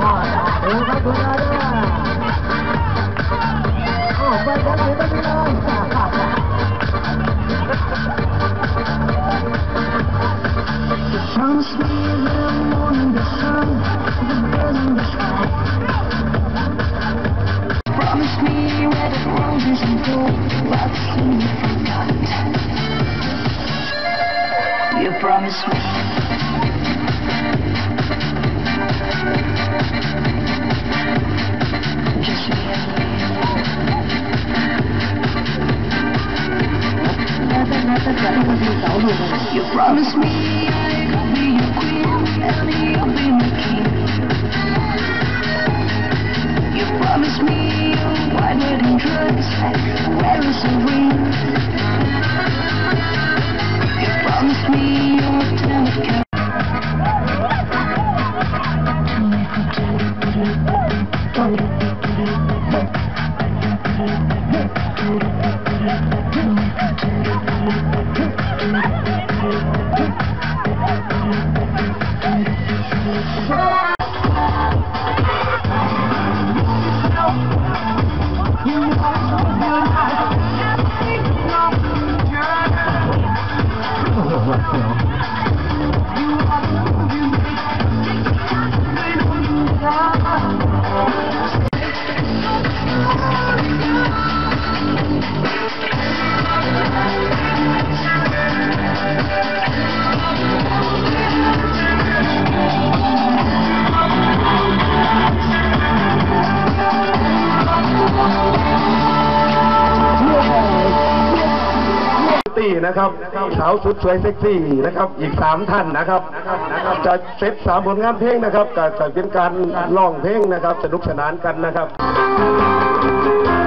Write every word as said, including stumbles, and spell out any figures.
โอ้ครับคุณอาด้วยโอ้ไปกันเลยไปเลย Promise me a little more than the sun, the birds in the sky. Promise me red roses and gold, lots in the forgot. You promise me. Just me and you. You promise me I'll be your queen and you'll be my king. You promise me a white wedding dress, where is a ring? You promise me your tender care.นะครับสาวสุดสวยเซ็กซี่นะครับอีกสามท่านนะครับนะครับจะเซตสามผลงานเพลงนะครับจะเป็นการร้องเพลงนะครับสนุกสนานกันนะครับ